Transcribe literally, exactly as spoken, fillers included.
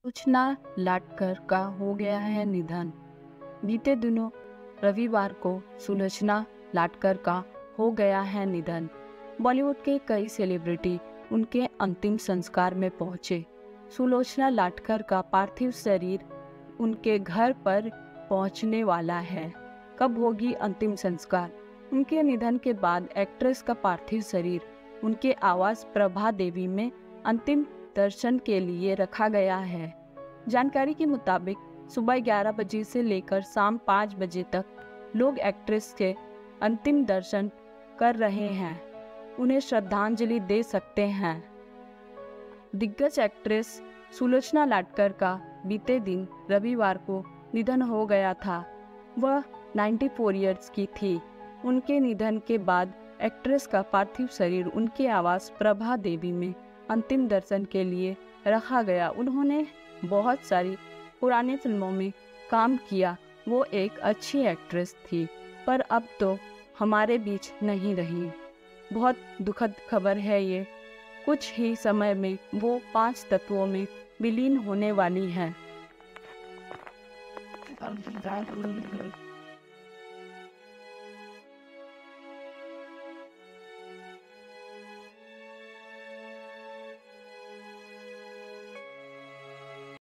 सूचना लाटकर का हो गया है निधन। बीते दिनों रविवार को सुलोचना लाटकर का हो गया है निधन। बॉलीवुड के कई सेलिब्रिटी उनके अंतिम संस्कार में पहुंचे। सुलोचना लाटकर का पार्थिव शरीर उनके घर पर पहुंचने वाला है। कब होगी अंतिम संस्कार? उनके निधन के बाद एक्ट्रेस का पार्थिव शरीर उनके आवास प्रभा देवी में अंतिम दर्शन के लिए रखा गया है। जानकारी के मुताबिक सुबह ग्यारह बजे से लेकर शाम पाँच बजे तक लोग एक्ट्रेस के अंतिम दर्शन कर रहे हैं, उन्हें श्रद्धांजलि दे सकते हैं। दिग्गज एक्ट्रेस सुलोचना लाटकर का बीते दिन रविवार को निधन हो गया था। वह चौरानवे इयर्स की थी। उनके निधन के बाद एक्ट्रेस का पार्थिव शरीर उनके आवास प्रभा देवी में अंतिम दर्शन के लिए रखा गया। उन्होंने बहुत सारी पुरानी फिल्मों में काम किया। वो एक अच्छी एक्ट्रेस थी, पर अब तो हमारे बीच नहीं रही। बहुत दुखद खबर है ये। कुछ ही समय में वो पांच तत्वों में विलीन होने वाली है।